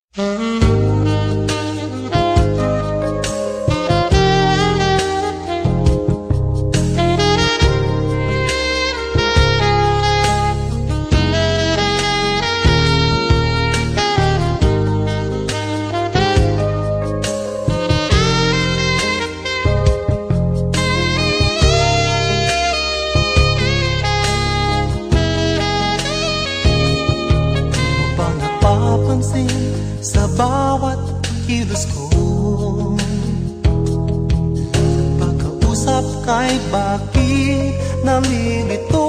Sa bawat kilos ko, pagkausap kay bakit nalilito.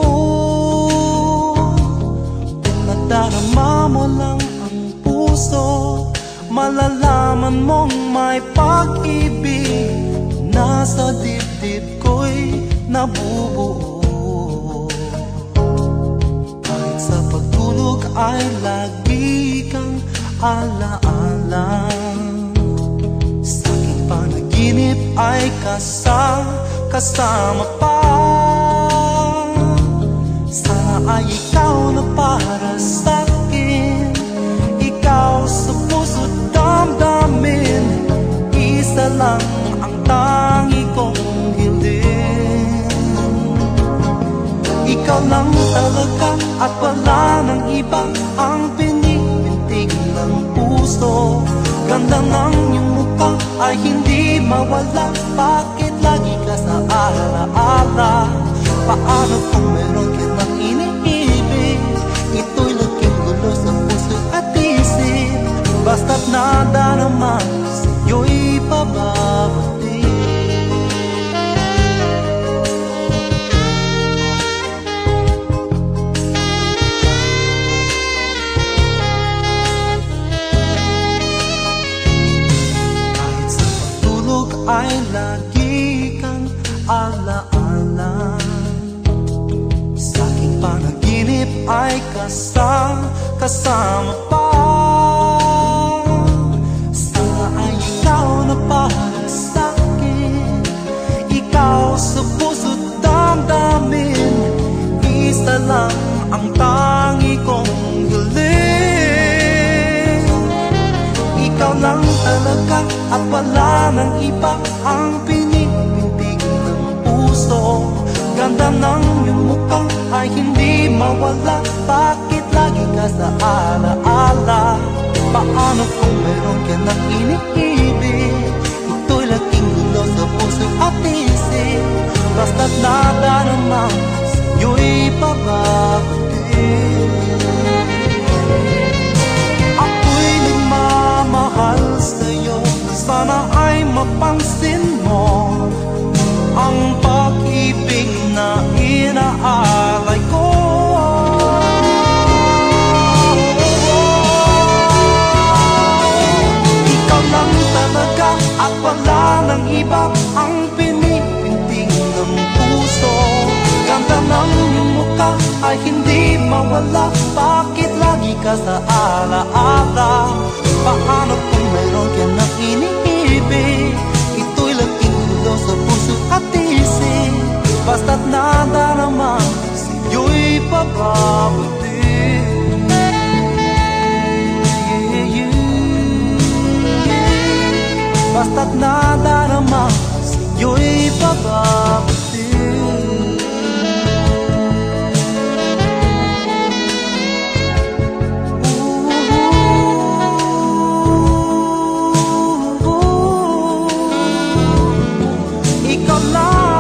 Kung nadarama mo lang ang puso, malalaman mong may pag-ibig nasa dibdib ko'y nabubuo. Kahit sa pagtulog ay lagi kang alaala, sa aking panaginip ay kasama pa. Sana ay ikaw na para sa'kin, ikaw sa puso't damdamin. Isa lang ang tangi kong hiling, ikaw lang talaga at wala nang iba ang pinipintig ng puso. Ganda ng iyong mukha ay hindi mawala, bakit lagi ka sa alaala? Paano kung meron ka ng iniibig? Ito'y laging gulo sa puso at isip, basta't nadarama sa'yo'y pababati. Ay lagi kang alaala, sa aking panaginip ay kasama pa. Sana ay ikaw na para sa'kin, ikaw sa puso't damdamin. Isa lang ang tangi kong hiling, ikaw lang talaga at wala nang iba ang pinipintig ng puso. Ganda ng iyong mukha ay hindi mawala, bakit lagi ka sa alaala? Paano kung meron ka ng iniibig? Ito'y laging gulo sa puso at isip, basta't nadarama sa'yo'y pababati. Ako'y nagmamahal sa'yo, sana ay mapansin mo ang pag-ibig na inaalay ko. Ikaw lang talaga at wala nang iba ang pinipintig ng puso. Ganda ng iyong mukha ay hindi mawala, bakit lagi ka sa alaala? Paano kung meron ka ng iniibig? Ito'y laging gulo sa puso at isip, basta't nadarama sa'yo'y pababati. Basta't nadarama sa'yo'y pababati. Ikaw lang